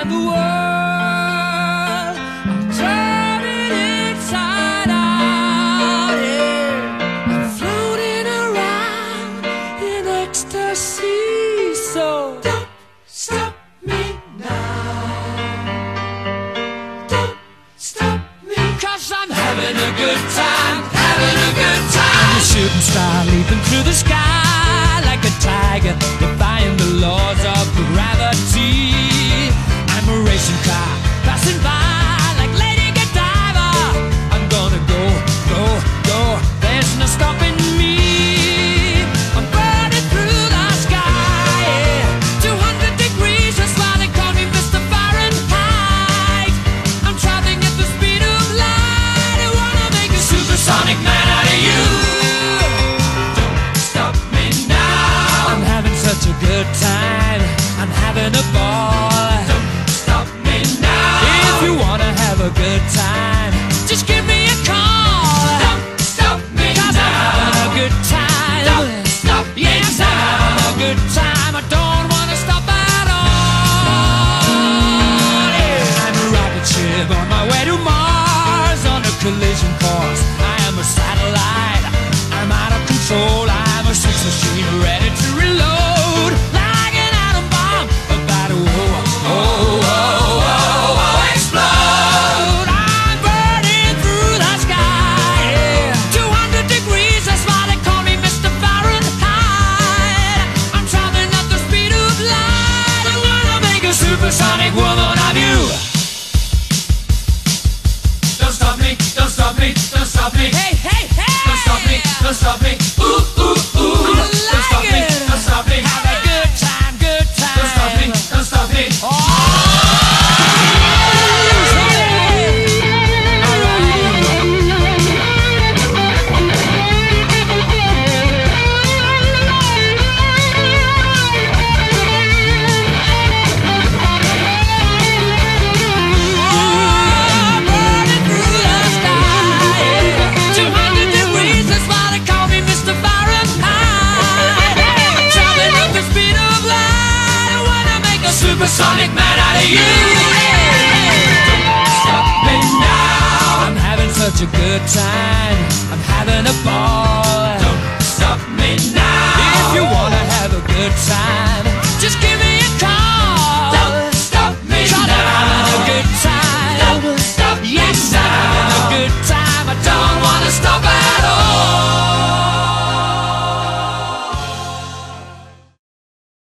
and the world. I'm turning inside out, yeah. I'm floating around in ecstasy. So don't stop me now. Don't stop me, 'cause I'm having a good time, having a good time. I'm a shooting star leaping through the sky like a tiger, defying the laws of gravity. I'm a racing car passing by like Lady Godiva. I'm gonna go, go, go. There's no stopping me. I'm burning through the sky, yeah. 200 degrees, that's why they call me Mr. Fahrenheit. I'm traveling at the speed of light. I wanna make a supersonic man out of you. Don't stop me now. I'm having such a good time. I'm having a ball. Don't stop me now. If you wanna have a good time, just give me a call. Don't stop me now. 'Cause I'm having a good time. Don't stop me now. Yes, I'm having a good time. I don't wanna stop at all. Yeah. I'm a rocket ship on my way to Mars on a collision course. I am a satellite. I'm out of control. I'm a sex machine ready to reload. Like an atom bomb about to explode. I'm burning through the sky, yeah. 200 degrees, that's why they call me Mr. Fahrenheit. I'm traveling at the speed of light. I wanna make a supersonic woman of you. Don't stop me, don't stop me, don't stop me. Hey, hey, hey! Don't stop me, don't stop me. Ooh, ooh, ooh. Don't stop me, don't stop me. Have a good time, good time. Don't stop me, don't stop me. Oh! Burning through the sky, yeah. 200 degrees, that's why they call me Mr. Fahrenheit. I'm traveling at the speed of light. I wanna make a supersonic man out of you. Don't stop me now. I'm having such a good time. I'm having a ball. Don't stop me now. If you wanna have a good time,